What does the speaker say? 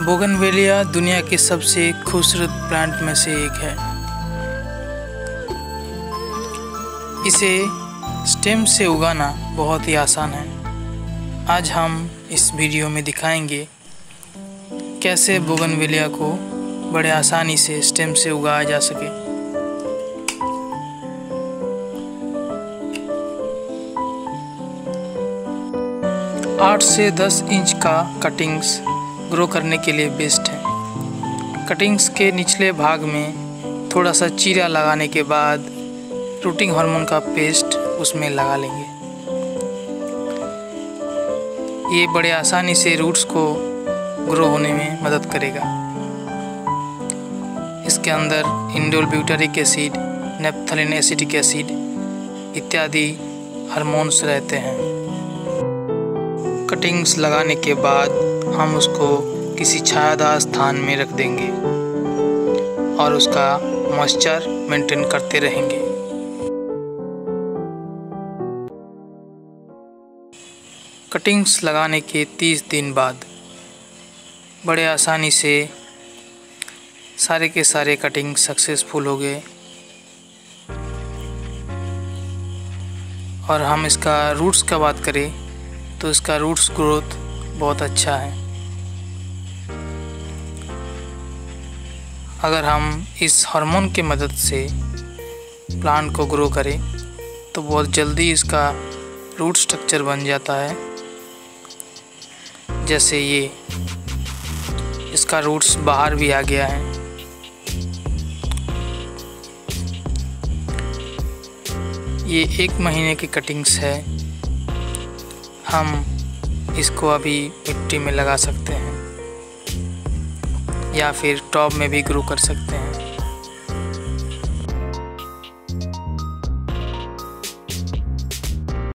Bougainvillea दुनिया के सबसे खूबसूरत प्लांट में से एक है। इसे स्टेम से उगाना बहुत ही आसान है। आज हम इस वीडियो में दिखाएंगे कैसे बोगनवेलिया को बड़े आसानी से स्टेम से उगाया जा सके। आठ से 10 इंच का कटिंग्स ग्रो करने के लिए बेस्ट है। कटिंग्स के निचले भाग में थोड़ा सा चीरा लगाने के बाद रूटिंग हार्मोन का पेस्ट उसमें लगा लेंगे। ये बड़े आसानी से रूट्स को ग्रो होने में मदद करेगा। इसके अंदर indole butyric acid, naphthalene acetic acid इत्यादि हार्मोन्स रहते हैं। कटिंग्स लगाने के बाद हम उसको किसी छायादार स्थान में रख देंगे और उसका मॉइस्चर मेंटेन करते रहेंगे। कटिंग्स लगाने के 30 दिन बाद बड़े आसानी से सारे के सारे कटिंग सक्सेसफुल हो गए और हम इसका रूट्स का बात करें तो इसका रूट्स ग्रोथ बहुत अच्छा है। अगर हम इस हार्मोन की मदद से प्लांट को ग्रो करें तो बहुत जल्दी इसका रूट स्ट्रक्चर बन जाता है। जैसे ये इसका रूट्स बाहर भी आ गया है। ये 1 महीने की कटिंग्स है। हम इसको अभी मिट्टी में लगा सकते हैं या फिर टॉब में भी ग्रो कर सकते हैं।